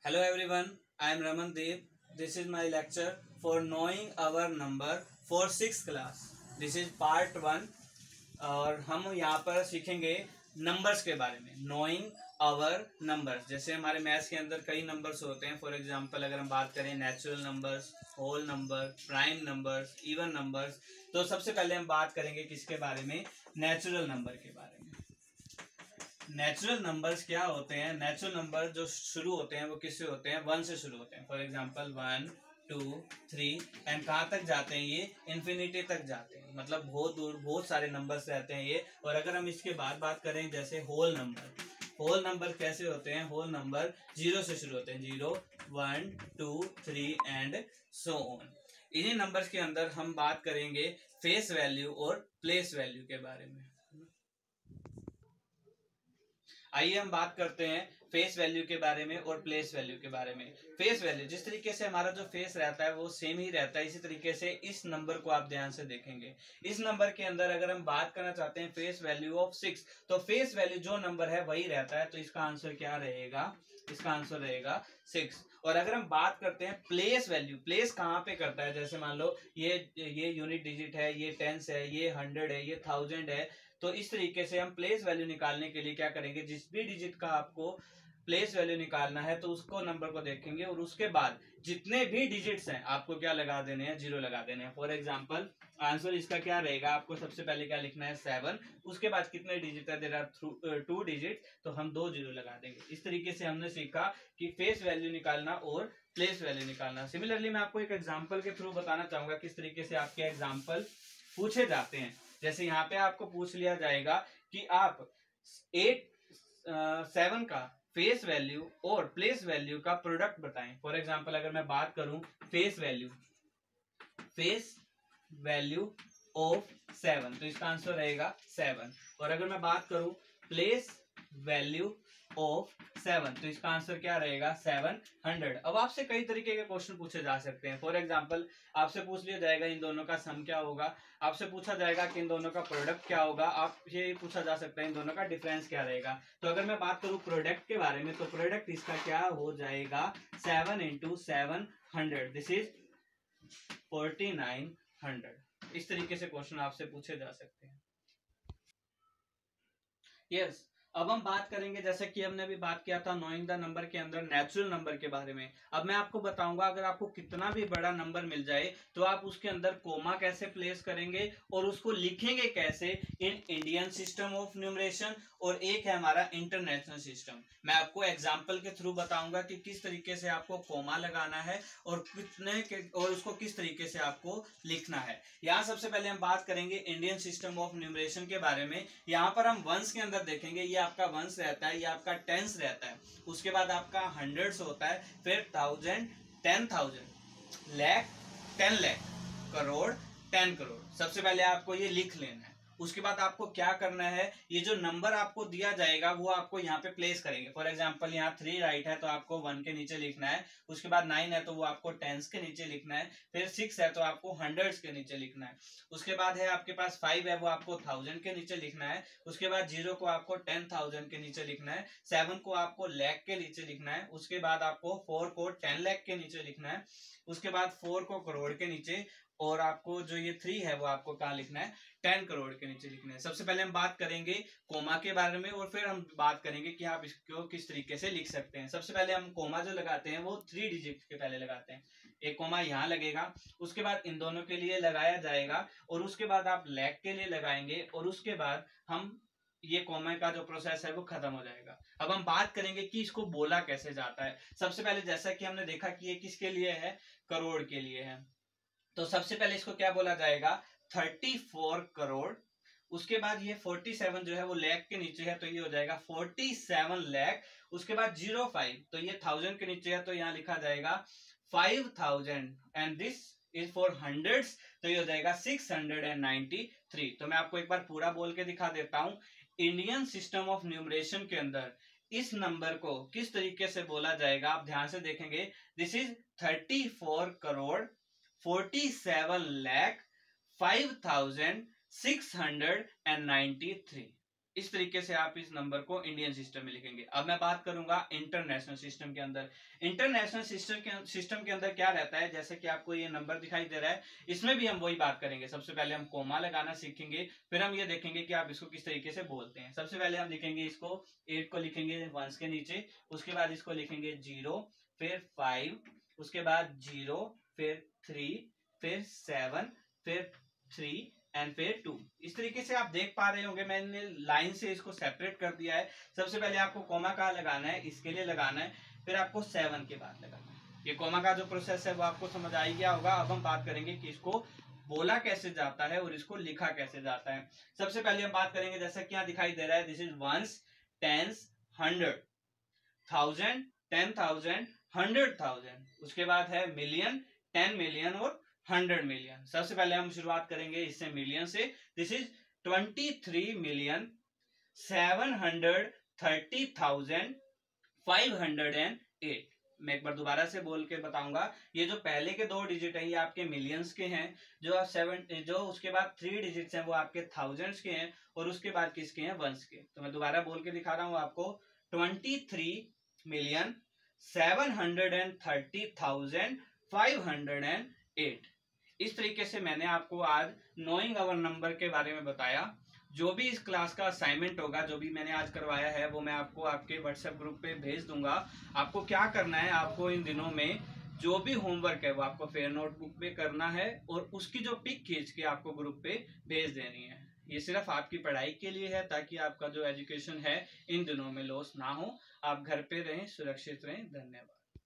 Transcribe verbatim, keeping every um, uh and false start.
Hello everyone, I am Ramandeep. This is my lecture for knowing our number for sixth class. This is part one और हम यहाँ पर सीखेंगे numbers के बारे में. नोइंग आवर नंबर्स, जैसे हमारे मैथ्स के अंदर कई नंबर्स होते हैं. फॉर एग्जांपल अगर हम बात करें natural numbers, whole number, prime numbers, even numbers, तो सबसे पहले हम बात करेंगे किसके बारे में? नेचुरल नंबर के बारे में. नेचुरल नंबर्स क्या होते हैं? नेचुरल नंबर जो शुरू होते हैं वो किससे होते हैं? वन से शुरू होते हैं. For example one, two, three and कहाँ तक जाते हैं? ये इन्फिनिटी तक जाते हैं. मतलब बहुत दूर बहुत सारे नंबर्स रहते हैं ये. और अगर हम इसके बाद बात करें जैसे होल नंबर, होल नंबर कैसे होते हैं? होल नंबर जीरो से शुरू होते हैं. Zero, one, two, three and so on. इन्हीं नंबर्स के अंदर हम बात करेंगे फेस वैल्यू और प्लेस वैल्यू के बारे में. आइए हम बात करते हैं फेस वैल्यू के बारे में और प्लेस वैल्यू के बारे में. फेस वैल्यू, जिस तरीके से हमारा जो फेस रहता है वो सेम ही रहता है, इसी तरीके से इस नंबर को आप ध्यान से देखेंगे. इस नंबर के अंदर अगर हम बात करना चाहते हैं फेस वैल्यू ऑफ सिक्स, तो फेस वैल्यू जो नंबर है वही रहता है. तो इसका आंसर क्या रहेगा? इसका आंसर रहेगा सिक्स. और अगर हम बात करते हैं प्लेस वैल्यू, प्लेस कहाँ पे करता है? जैसे मान लो ये ये यूनिट डिजिट है, ये टेंस है, ये हंड्रेड है, ये थाउजेंड है. तो इस तरीके से हम प्लेस वैल्यू निकालने के लिए क्या करेंगे? जिस भी डिजिट का आपको प्लेस वैल्यू निकालना है तो उसको नंबर को देखेंगे और उसके बाद जितने भी डिजिट्स हैं आपको क्या लगा देने हैं? जीरो लगा देने हैं. फॉर एग्जांपल आंसर इसका क्या रहेगा? आपको सबसे पहले क्या लिखना है? सेवन. उसके बाद कितने डिजिट है? देयर आर टू डिजिट, तो हम दो जीरो लगा देंगे. इस तरीके से हमने सीखा कि फेस वैल्यू निकालना और प्लेस वैल्यू निकालना. सिमिलरली मैं आपको एक एग्जाम्पल के थ्रू बताना चाहूंगा किस तरीके से आपके एग्जाम्पल पूछे जाते हैं. जैसे यहाँ पे आपको पूछ लिया जाएगा कि आप एट सेवन का फेस वैल्यू और प्लेस वैल्यू का प्रोडक्ट बताएं. फॉर एग्जांपल अगर मैं बात करूं face value, face value of seven, तो इसका आंसर रहेगा सेवन. और अगर मैं बात करूं प्लेस वैल्यू ऑफ सेवन, तो इसका आंसर क्या रहेगा? Seven hundred. अब आपसे कई तरीके के क्वेश्चन पूछे जा सकते हैं. फॉर एग्जांपल आपसे पूछ लिया जाएगा इन दोनों का सम क्या होगा, आपसे पूछा जाएगा कि इन दोनों का प्रोडक्ट क्या होगा, आप ये पूछा जा सकता है इन दोनों का डिफरेंस क्या रहेगा. तो अगर मैं बात करूं प्रोडक्ट के बारे में, तो प्रोडक्ट इसका क्या हो जाएगा? Seven into seven hundred, this is forty nine hundred. इस तरीके से क्वेश्चन आपसे पूछे जा सकते हैं. Yes yes. अब हम बात करेंगे जैसे कि हमने अभी बात किया था नोइंग द नंबर के अंदर नेचुरल नंबर के बारे में. अब मैं आपको बताऊंगा अगर आपको कितना भी बड़ा नंबर मिल जाए तो आप उसके अंदर कोमा कैसे प्लेस करेंगे और उसको लिखेंगे कैसे in Indian system of numeration, और एक है हमारा इंटरनेशनल सिस्टम. मैं आपको एग्जाम्पल के थ्रू बताऊंगा कि किस तरीके से आपको कोमा लगाना है और कितने के और उसको किस तरीके से आपको लिखना है. यहाँ सबसे पहले हम बात करेंगे इंडियन सिस्टम ऑफ न्यूमरेशन के बारे में. यहाँ पर हम वंस के अंदर देखेंगे, ये आपका वंस रहता है, ये आपका टेंस रहता है, उसके बाद आपका हंड्रेड्स होता है, फिर thousand, ten thousand, lakh, ten lakh, crore, ten crore. सबसे पहले आपको ये लिख लेना है. उसके बाद आपको क्या करना है? ये जो नंबर आपको दिया जाएगा वो आपको यहाँ पे प्लेस करेंगे. फॉर एग्जांपल यहाँ थ्री राइट है तो आपको वन के नीचे लिखना है. उसके बाद नाइन है तो वो आपको टेंस के नीचे लिखना है. फिर सिक्स है तो आपको हंड्रेड्स के नीचे लिखना है. उसके बाद है आपके पास फाइव है, वो आपको थाउजेंड के नीचे लिखना है. उसके बाद जीरो को आपको टेन थाउजेंड के नीचे लिखना है. सेवन को आपको लैख के नीचे लिखना है. उसके बाद आपको फोर को टेन लैख के नीचे लिखना है. उसके बाद फोर को करोड़ के नीचे, और आपको जो ये थ्री है वो आपको कहाँ लिखना है? टेन करोड़ के नीचे लिखना है. सबसे पहले हम बात करेंगे कोमा के बारे में और फिर हम बात करेंगे कि आप इसको किस तरीके से लिख सकते हैं. सबसे पहले हम कोमा जो लगाते हैं वो थ्री डिजिट के पहले लगाते हैं. एक कोमा यहाँ लगेगा, उसके बाद इन दोनों के लिए लगाया जाएगा, और उसके बाद आप लैख के लिए लगाएंगे, और उसके बाद हम ये कोमा का जो प्रोसेस है वो खत्म हो जाएगा. अब हम बात करेंगे कि इसको बोला कैसे जाता है. सबसे पहले जैसा कि हमने देखा कि ये किसके लिए है? करोड़ के लिए है. तो सबसे पहले इसको क्या बोला जाएगा? Thirty four crore. उसके बाद ये फोर्टी सेवन जो है वो लैख के नीचे है तो ये हो जाएगा फोर्टी सेवन लैख. उसके बाद जीरो फाइव, तो ये थाउजेंड के नीचे है तो यहाँ लिखा जाएगा five thousand, and this is for hundreds, तो ये हो जाएगा six hundred and ninety three. तो मैं आपको एक बार पूरा बोल के दिखा देता हूं. इंडियन सिस्टम ऑफ न्यूमरेशन के अंदर इस नंबर को किस तरीके से बोला जाएगा आप ध्यान से देखेंगे. This is thirty four crore forty seven lakh five thousand six hundred and ninety three. इस तरीके से आप इस नंबर को इंडियन सिस्टम में लिखेंगे। अब मैं बात करूंगा इंटरनेशनल सिस्टम के अंदर। इंटरनेशनल सिस्टम के सिस्टम के अंदर क्या रहता है, जैसे कि आपको ये नंबर दिखाई दे रहा है, इसमें भी हम वही बात करेंगे। सबसे पहले हम कोमा लगाना सीखेंगे, फिर हम ये देखेंगे कि आप इसको किस तरीके से बोलते हैं। सबसे पहले हम लिखेंगे इसको, एट को लिखेंगे वंस के नीचे, उसके बाद इसको लिखेंगे जीरो, फिर फाइव, उसके बाद जीरो, फिर थ्री, फिर सेवन, फिर थ्री एंड फिर टू। इस तरीके से आप देख पा रहे होंगे मैंने लाइन से इसको सेपरेट कर दिया है। सबसे पहले आपको कोमा कहाँ लगाना है, इसके लिए लगाना है, फिर आपको सेवन के बाद लगाना है। ये कोमा का जो प्रोसेस है वो आपको समझ आ ही गया होगा। अब हम बात करेंगे कि इसको बोला कैसे जाता है और इसको लिखा कैसे जाता है। सबसे पहले हम बात करेंगे, जैसा कि यहाँ दिखाई दे रहा है, this is ones, tens, hundred, thousand, ten thousand, hundred thousand, उसके बाद है मिलियन, टेन मिलियन और हंड्रेड मिलियन। सबसे पहले हम शुरुआत करेंगे इससे मिलियन से। This is twenty three million seven hundred thirty thousand five hundred and eight. मैं एक बार दोबारा से बोल के बताऊंगा। ये जो पहले के दो डिजिट हैं ये आपके मिलियंस के हैं, जो सेवन जो उसके बाद थ्री डिजिट्स हैं वो आपके थाउजेंड्स के हैं, और उसके बाद किसके हैं, वंस के। तो मैं दोबारा बोल के दिखा रहा हूं आपको, twenty three million seven hundred and thirty thousand five hundred and eight. इस तरीके से मैंने आपको आज नोइंग आवर नंबर के बारे में बताया। जो भी इस क्लास का असाइनमेंट होगा, जो भी मैंने आज करवाया है, वो मैं आपको आपके व्हाट्सएप ग्रुप पे भेज दूंगा। आपको क्या करना है, आपको इन दिनों में जो भी होमवर्क है वो आपको फेयर नोटबुक पे करना है, और उसकी जो पिक खींच के आपको ग्रुप पे भेज देनी है। ये सिर्फ आपकी पढ़ाई के लिए है, ताकि आपका जो एजुकेशन है इन दिनों में लॉस ना हो। आप घर पे रहें, सुरक्षित रहें। धन्यवाद।